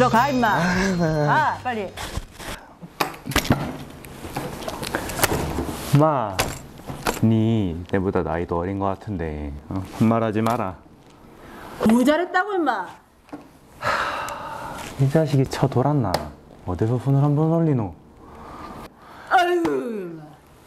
들어가 임마. 아 빨리. 마, 니 내보다 나이도 어린 것 같은데 반말하지 마라. 뭐 잘했다고 임마. 이 자식이 쳐 돌았나? 어디서 손을 한 번 올리노? 아이고 임마.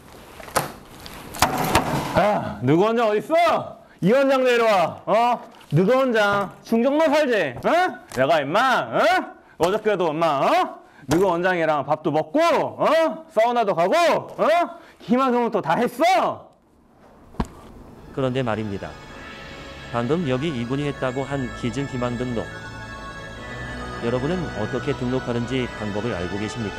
야, 누구 원장 어딨어? 이 원장 내려와. 누구 원장 충정로 살지? 내가 임마, 어저께도 임마, 누구 원장이랑 밥도 먹고, 사우나도 가고, 희망금부터 다 했어. 그런데 말입니다. 방금 여기 이분이 했다고 한 기증 희망 등록. 여러분은 어떻게 등록하는지 방법을 알고 계십니까?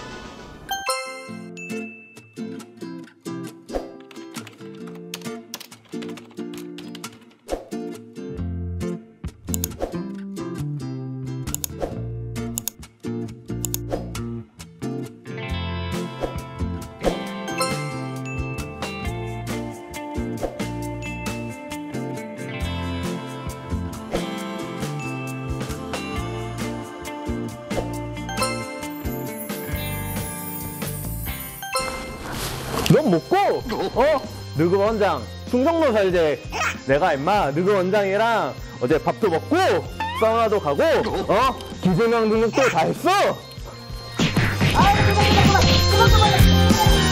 넌 먹고, 누구 원장 충정로 살지? 내가 임마 누구 원장이랑 어제 밥도 먹고, 사우나도 가고, 기증명 등록도 다 했어. 아이고 그만.